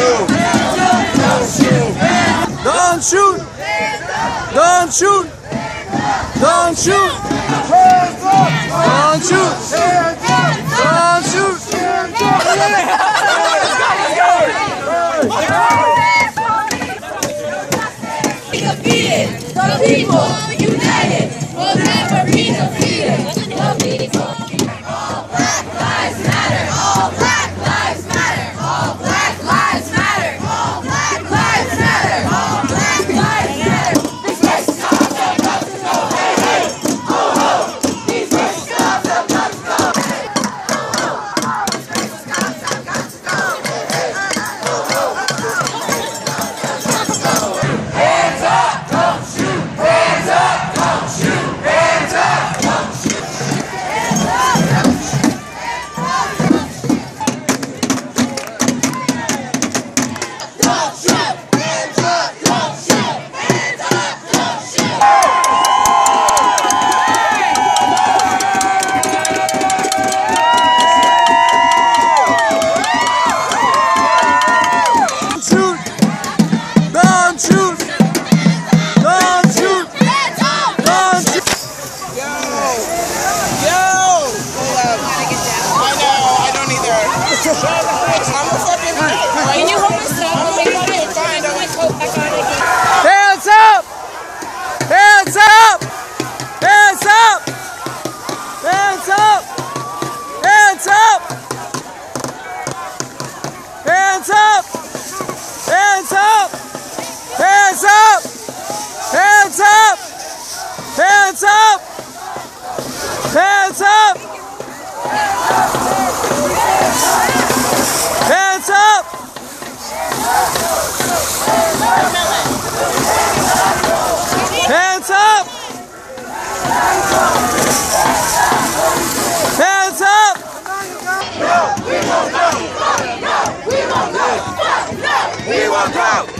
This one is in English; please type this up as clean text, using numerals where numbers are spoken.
Don't shoot! Don't shoot! Don't shoot! Don't shoot! Don't shoot! Defeated, the people united will never be defeated. The people. All Black Lives Matter. All Black Lives Matter. All Black Lives Matter. All Black Lives Matter. All Black Lives Matter. These racist cops have got to go. Hey, hey, ho, ho. These racist cops have got to go. Ho, ho. These racist cops have got to go. Hey, hey, ho, ho. Hands up! Don't shoot! Hands up! Don't shoot! Hands up! Don't shoot! Hands up! Don't shoot! Don't shoot! Hands up! Don't shoot! Hands up! Don't shoot! Don't shoot! Don't shoot! Hands up! Don't shoot! Yo! I know, I don't either. I'm a fucking... Can you hold this up? Fine, My coat back on again. Hands up! Hands up! Hands up! Hands up! Hands up! Hands up! Hands up! Hands up! Hands up! Hands up! Hands up! Hands up! Hands up! Hands up! We won't go! We won't go! We won't go!